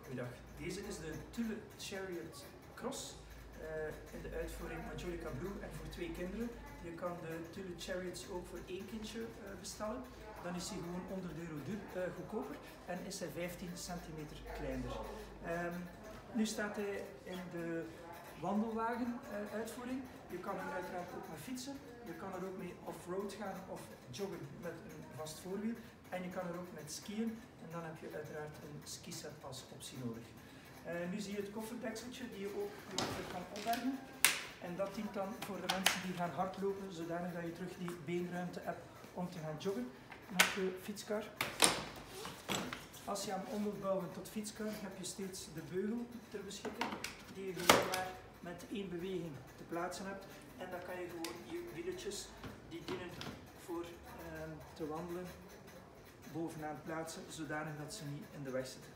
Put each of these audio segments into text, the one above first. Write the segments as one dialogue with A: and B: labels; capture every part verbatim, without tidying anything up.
A: Goedendag. Deze is de Thule Chariot Cross uh, in de uitvoering Majolica Blue en voor twee kinderen. Je kan de Thule Chariots ook voor één kindje uh, bestellen. Dan is hij gewoon honderd euro duur, uh, goedkoper en is hij vijftien centimeter kleiner. Um, nu staat hij in de wandelwagen uh, uitvoering. Je kan er uiteraard ook mee fietsen. Je kan er ook mee off-road gaan of joggen met een vast voorwiel. En je kan er ook met skiën en dan heb je uiteraard een skiset als optie nodig. Uh, nu zie je het kofferdekseltje die je ook gemakkelijk kan opbergen. En dat dient dan voor de mensen die gaan hardlopen, zodanig dat je terug die beenruimte hebt om te gaan joggen met je fietskar. Als je hem ombouwen tot fietskar, heb je steeds de beugel ter beschikking, die je gewoon maar met één beweging te plaatsen hebt. En dan kan je gewoon je wieletjes, die dienen voor uh, te wandelen, bovenaan plaatsen, zodanig dat ze niet in de weg zitten.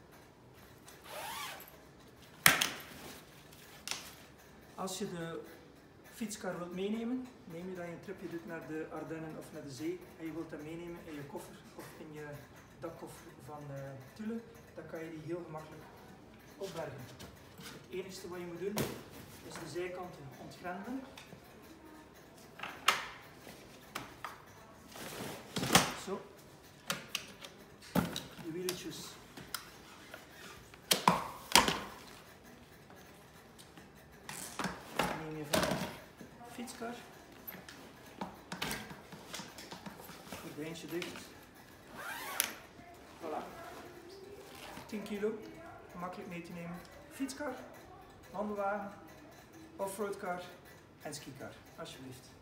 A: Als je de fietskar wilt meenemen, neem je dat je een tripje doet naar de Ardennen of naar de zee en je wilt dat meenemen in je koffer of in je dakkoffer van uh, Thule, dan kan je die heel gemakkelijk opbergen. Het enige wat je moet doen is de zijkanten ontgrendelen. Zo. De wieletjes neem je van de fietskar, gordijntje dicht, voilà, tien kilo, gemakkelijk mee te nemen, fietskar, wandelwagen, offroadkar en skikar, alsjeblieft.